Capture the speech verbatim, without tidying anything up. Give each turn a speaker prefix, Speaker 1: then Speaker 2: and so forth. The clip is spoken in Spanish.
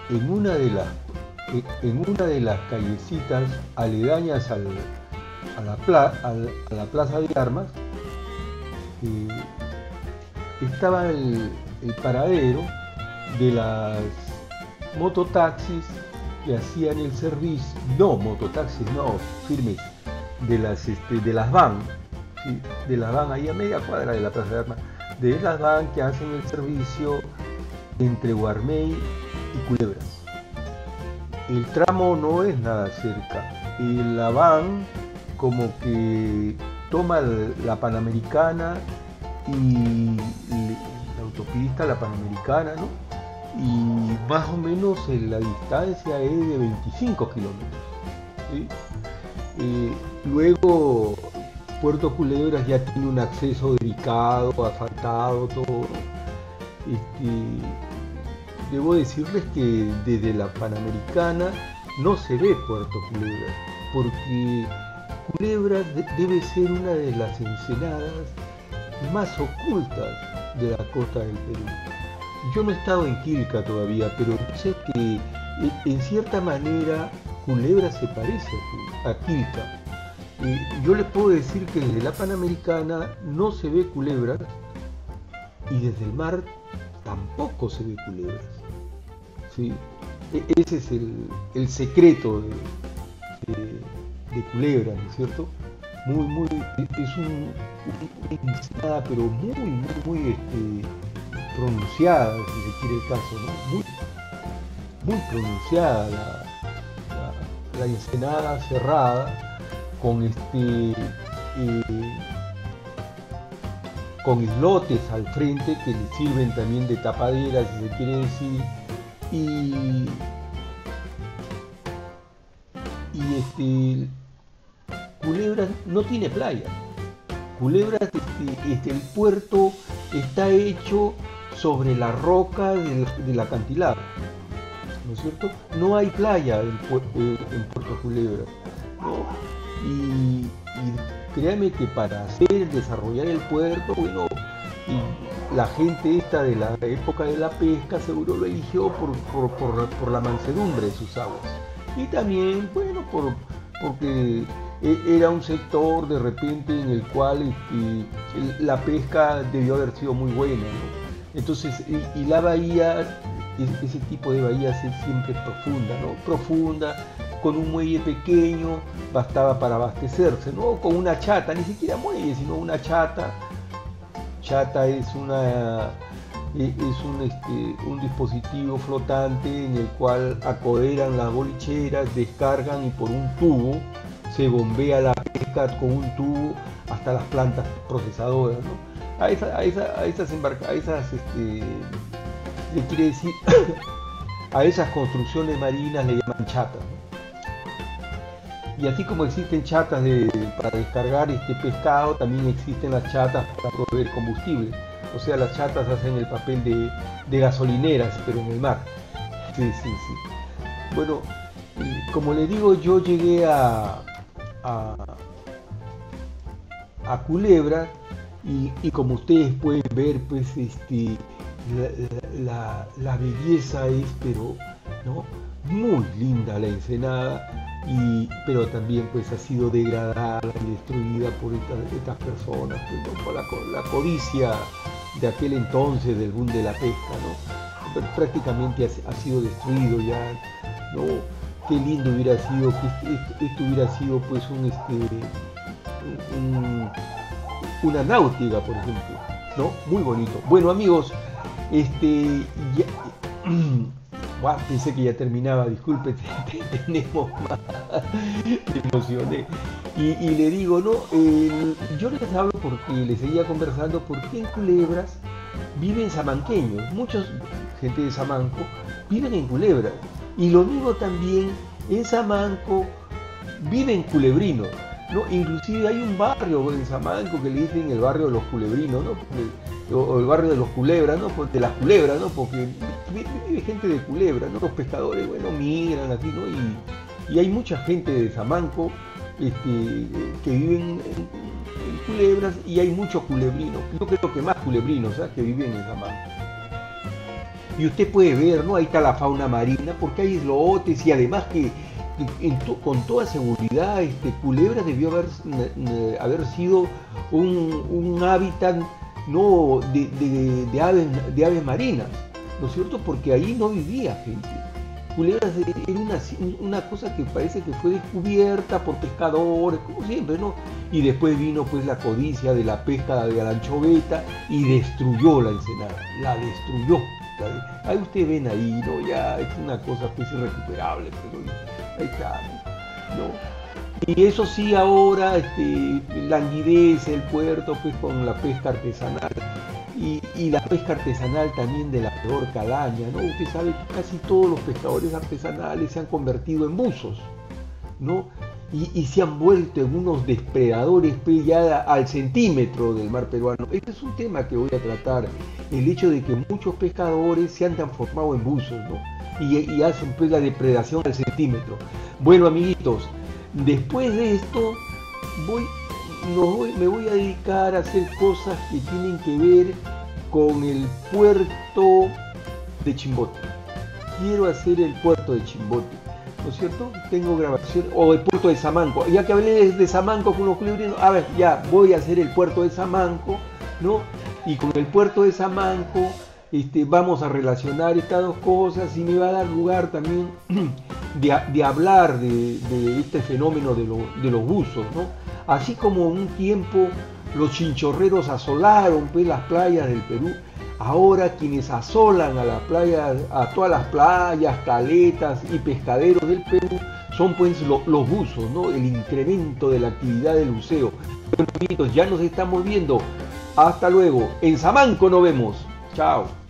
Speaker 1: en una de las, en una de las callecitas aledañas al, a, la pla, al, a la plaza de armas, eh, estaba el, el paradero de las mototaxis que hacían el servicio, no mototaxis, no, firmes, de las, este, de las van, ¿sí? De las van ahí a media cuadra de la plaza de armas, de las van que hacen el servicio entre Guarmey y Culebras. El tramo no es nada cerca, y la van como que toma la Panamericana y la autopista, la Panamericana, ¿no? Y más o menos en la distancia es de veinticinco kilómetros, ¿sí? Eh, luego Puerto Culebras ya tiene un acceso dedicado, asfaltado, todo. Este, debo decirles que desde la Panamericana no se ve Puerto Culebras, porque Culebras de, debe ser una de las ensenadas más ocultas de la costa del Perú. Yo no he estado en Quilca todavía, pero sé que en cierta manera Culebra se parece a Quilca. Eh, yo les puedo decir que desde la Panamericana no se ve Culebras y desde el mar tampoco se ve Culebras, ¿sí? E ese es el, el secreto de, de, de Culebra, ¿no es cierto? Muy, muy, es un, una ensenada, pero muy, muy, muy este, pronunciada, si se quiere el caso, ¿no? Muy, muy pronunciada la, la, la ensenada cerrada, con este eh, con islotes al frente que le sirven también de tapadera, si se quiere decir, y, y este Culebras no tiene playa. Culebras, este, este, el puerto está hecho sobre la roca del, del acantilado, ¿no es cierto? No hay playa en, en Puerto Culebras, ¿no? Y, y créanme que para hacer, desarrollar el puerto, bueno, y la gente esta de la época de la pesca seguro lo eligió por, por, por, por la mansedumbre de sus aguas. Y también, bueno, por, porque era un sector de repente en el cual este, la pesca debió haber sido muy buena, ¿no? Entonces, y, y la bahía, ese tipo de bahías es siempre profunda, ¿no? Profunda, con un muelle pequeño, bastaba para abastecerse, ¿no? Con una chata, ni siquiera muelle, sino una chata. Chata es una es un, este, un dispositivo flotante en el cual acoderan las bolicheras, descargan y por un tubo se bombea la pesca con un tubo hasta las plantas procesadoras, ¿no? A, esa, a, esa, a esas embarcaciones, a esas, este, le quiere decir, a esas construcciones marinas le llaman chatas, ¿no? Y así como existen chatas de, para descargar este pescado, también existen las chatas para proveer combustible. O sea, las chatas hacen el papel de, de gasolineras, pero en el mar. Sí, sí, sí. Bueno, como le digo, yo llegué a, a, a Culebra y, y como ustedes pueden ver, pues este, la, la, la belleza es, pero, ¿no? Muy linda la ensenada. Y, pero también pues ha sido degradada y destruida por estas, estas personas, pues, ¿no? Por la, la codicia de aquel entonces del boom de la pesca, ¿no? Prácticamente ha, ha sido destruido ya, ¿no? Qué lindo hubiera sido que esto, esto hubiera sido pues un, este, un, una náutica, por ejemplo, ¿no? Muy bonito. Bueno, amigos, este ya, Wow, pensé que ya terminaba, disculpe, tenemos más, me emocioné. Y, y le digo, no, eh, yo les hablo porque les seguía conversando, porque en Culebras viven samanqueños, mucha gente de Samanco viven en Culebras. Y lo mismo también en Samanco viven culebrinos, ¿no? Inclusive hay un barrio en Samanco que le dicen el barrio de los culebrinos, ¿no? Porque, o, o el barrio de los culebras, ¿no? De las culebras, ¿no? Porque vive gente de Culebra, ¿no? Los pescadores, bueno, migran aquí, ¿no? Y, y hay mucha gente de Samanco este, que viven en, en Culebras y hay muchos culebrinos. Yo creo que más culebrinos, ¿sabes? Que viven en Samanco. y usted puede ver, ¿no? Ahí está la fauna marina, porque hay islotes y además que en to, con toda seguridad este, Culebra debió haber, haber sido un, un hábitat, ¿no? de, de, de, aves, de aves marinas, ¿no es cierto? Porque ahí no vivía gente. Culebra era una, una cosa que parece que fue descubierta por pescadores, como siempre, ¿no? Y después vino pues la codicia de la pesca de la anchoveta y destruyó la ensenada, la destruyó. Ahí ustedes ven ahí, ¿no? Ya es una cosa pues irrecuperable, pero ahí está, ¿no? Y eso sí, ahora este, languidece el puerto pues con la pesca artesanal. Y, y la pesca artesanal también de la peor calaña, ¿no? Usted sabe que casi todos los pescadores artesanales se han convertido en buzos, ¿no? Y, y se han vuelto en unos depredadores pues, ya al centímetro del mar peruano. Este es un tema que voy a tratar, el hecho de que muchos pescadores se han transformado en buzos, ¿no? Y, y hacen pues la depredación al centímetro. Bueno, amiguitos, después de esto voy... No voy, me voy a dedicar a hacer cosas que tienen que ver con el puerto de Chimbote. Quiero hacer el puerto de Chimbote, ¿no es cierto? Tengo grabación, o el puerto de Samanco. Ya que hablé de Samanco con los culebrinos, a ver, ya voy a hacer el puerto de Samanco, ¿no? Y con el puerto de Samanco este, vamos a relacionar estas dos cosas y me va a dar lugar también de, de hablar de, de este fenómeno de, lo, de los buzos, ¿no? Así como un tiempo los chinchorreros asolaron pues, las playas del Perú, ahora quienes asolan a la playa, a todas las playas, caletas y pescaderos del Perú son pues lo, los buzos, ¿no? El incremento de la actividad del buceo. Bueno, amiguitos, ya nos estamos viendo. Hasta luego. En Samanco nos vemos. Chao.